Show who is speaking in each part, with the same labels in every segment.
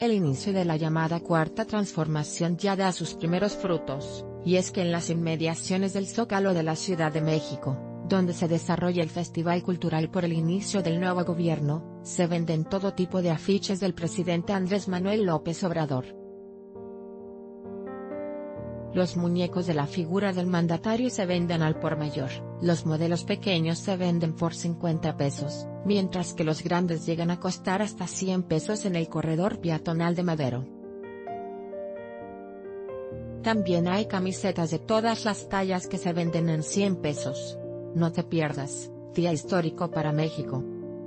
Speaker 1: El inicio de la llamada Cuarta Transformación ya da sus primeros frutos, y es que en las inmediaciones del Zócalo de la Ciudad de México, donde se desarrolla el Festival Cultural por el inicio del nuevo gobierno, se venden todo tipo de afiches del presidente Andrés Manuel López Obrador. Los muñecos de la figura del mandatario se venden al por mayor, los modelos pequeños se venden por 50 pesos, mientras que los grandes llegan a costar hasta 100 pesos en el corredor peatonal de Madero. También hay camisetas de todas las tallas que se venden en 100 pesos. No te pierdas, día histórico para México.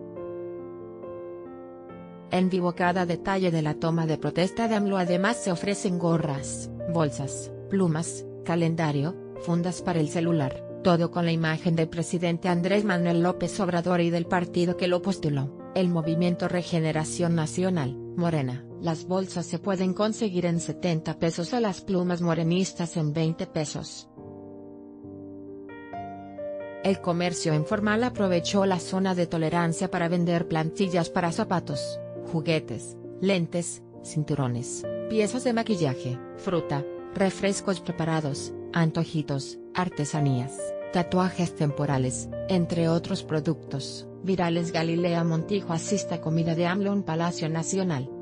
Speaker 1: En vivo cada detalle de la toma de protesta de AMLO. Además se ofrecen gorras, bolsas, plumas, calendario, fundas para el celular, todo con la imagen del presidente Andrés Manuel López Obrador y del partido que lo postuló, el Movimiento Regeneración Nacional, Morena. Las bolsas se pueden conseguir en 70 pesos o las plumas morenistas en 20 pesos. El comercio informal aprovechó la zona de tolerancia para vender plantillas para zapatos, juguetes, lentes, cinturones, piezas de maquillaje, fruta, refrescos preparados, antojitos, artesanías, tatuajes temporales, entre otros productos virales. Galilea Montijo asiste a comida de AMLO en Palacio Nacional.